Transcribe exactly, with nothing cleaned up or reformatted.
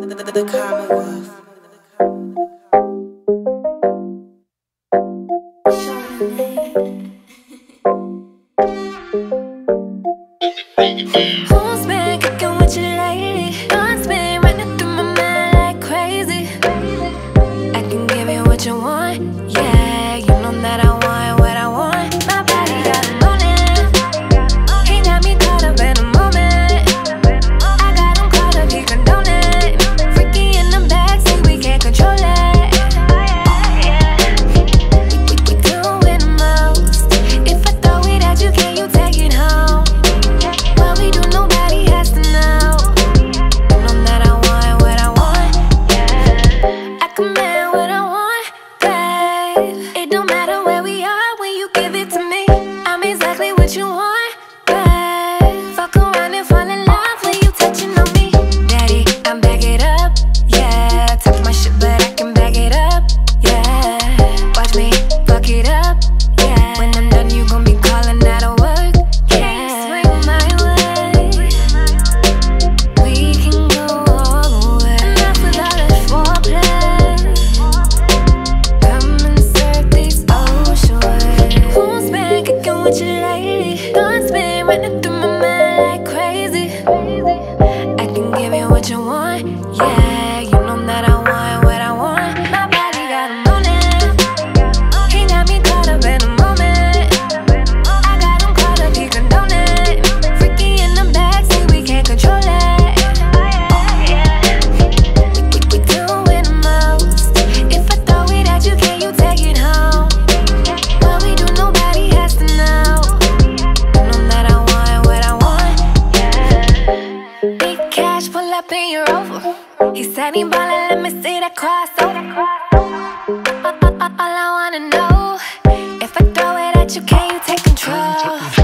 the Commonwealth. Who's been cooking with you lately? Thoughts been running through my mind like crazy. I can give you what you want, yeah. You know that I want what I want. My body got a moaning. He got me caught up in a moment. I got him caught up, he condone it. Freaky in the backseat, we can't control it. We, we, we doing the most. If I throw it at you, can you take it home? What we do, nobody has to know. You know that I want what I want, yeah. I command what I want, babe. It don't matter where we are when you give it to me. I'm exactly what you want, babe. Fuck around and fall in love when you touching on me. Daddy, I'm back it up, yeah. Talk my shit, but I can back it up, yeah. Watch me fuck it up, yeah. When I'm done, you gon' be calling out of work, yeah. Swing my way, we can go all the way. Enough with all the foreplay. Come and serve these ocean waves. Who's been kicking with you lately? Thoughts been running through my mind like crazy. I can give you what you want, yeah. You know that I want what I want. My body got a moaning. He got me caught up in a moment. I got him caught up, he condone it. Freaky in the backseat, we can't control it. We, we, we doing the most. If I throw it at you, can you take it home? What we do, nobody has to know. You know that I want what I want, yeah. Big cash, pull up in your Rover. He said he ballin', let me see that crossover. All, all, all I wanna know, if I throw it at you, can you take control?